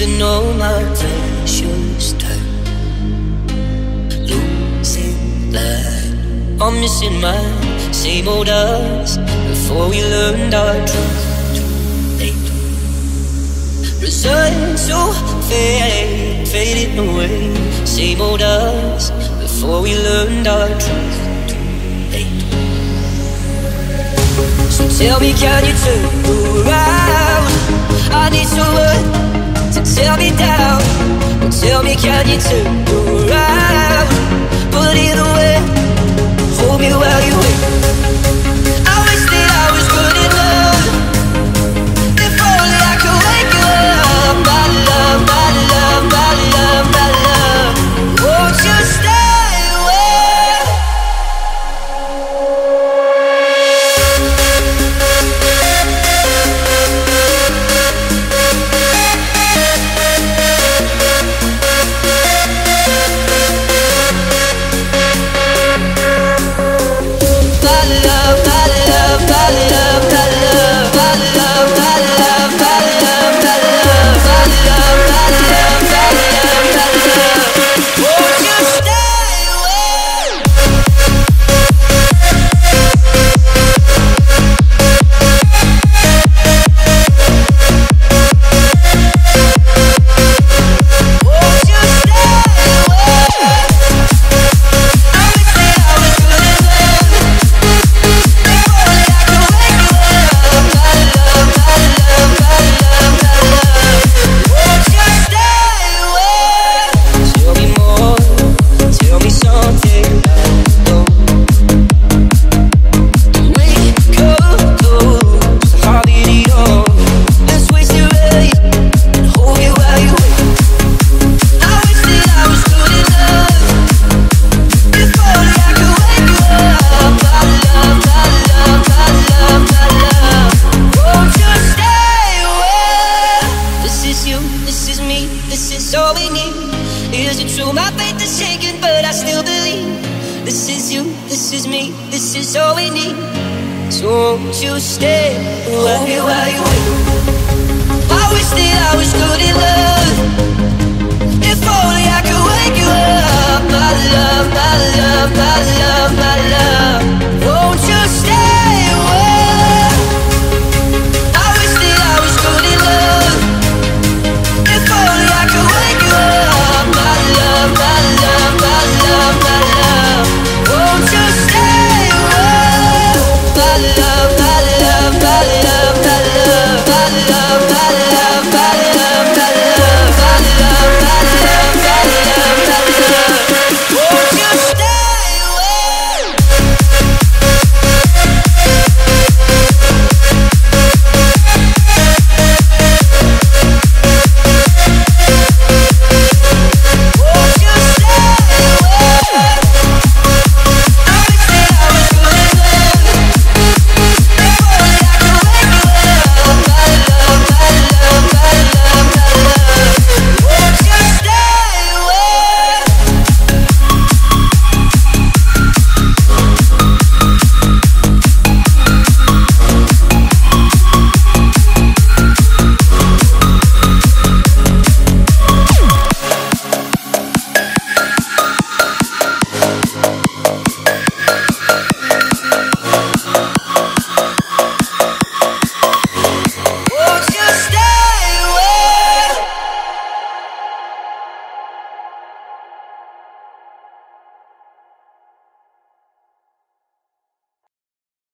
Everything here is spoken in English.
even though my pleasure's turn losing light. I'm missing my same old us before we learned our truth too late. Resigned to fade, fading away. Same old us before we learned our truth too late. So tell me, can you turn around? I need someone to tear me down. But tell me, can you turn around? But either way, hold me while you wait. I wish that I was good enough. If only I could wake you up. My love, my love, my love, my love. Won't you stay away? Hold me while you wait. I wish that I was good in love.